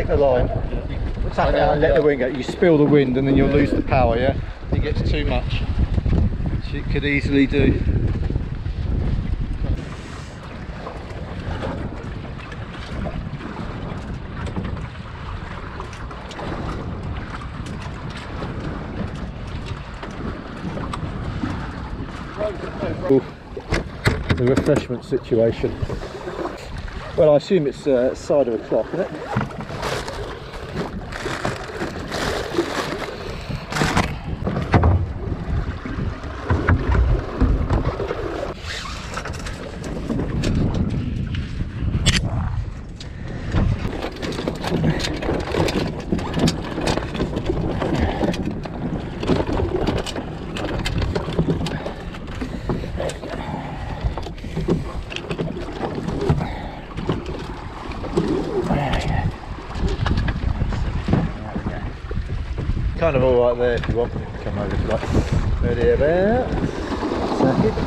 take the line, tap it out and let the wind go. You spill the wind and then you'll lose the power, yeah? It gets too much, which it could easily do. The refreshment situation. Well, I assume it's side of a clock, isn't it? Kind of all right there if you want. You can come over to like ready about second.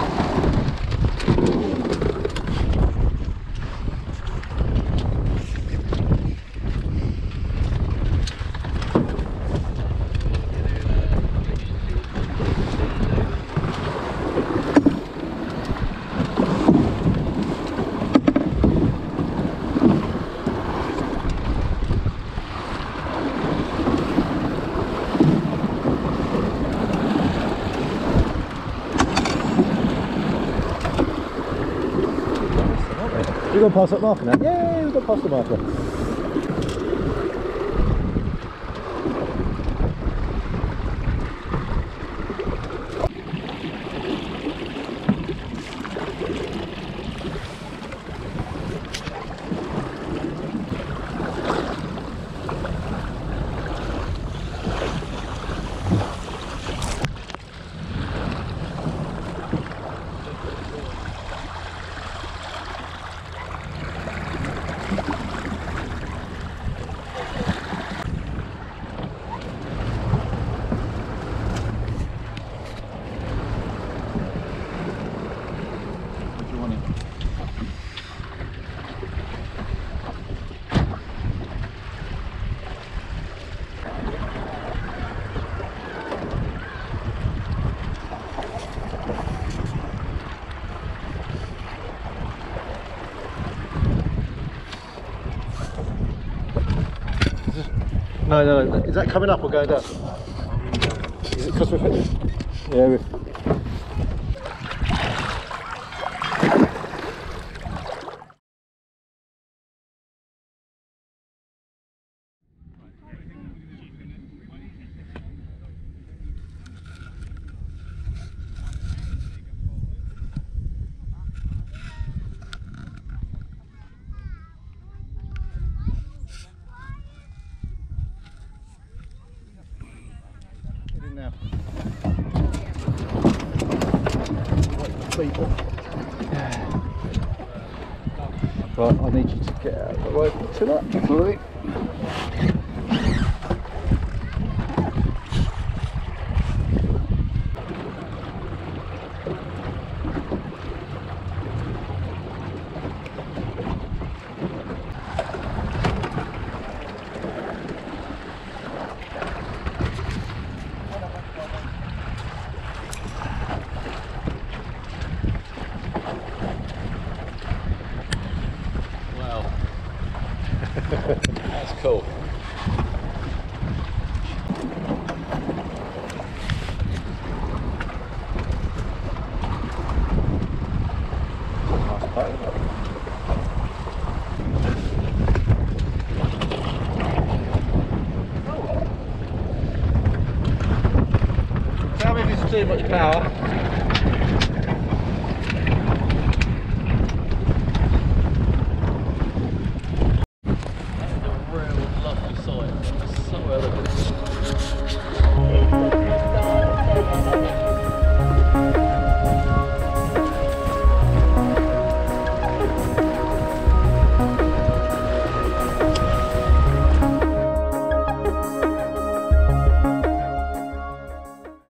We've gone past that marker now. Yay, we've gone past the marker. No, no, no. Is that coming up or going down? Is it because we're... Yeah, we're... Now. Right, I need you to get out of the way to that. Sorry. That's cool. Tell me if it's too much power.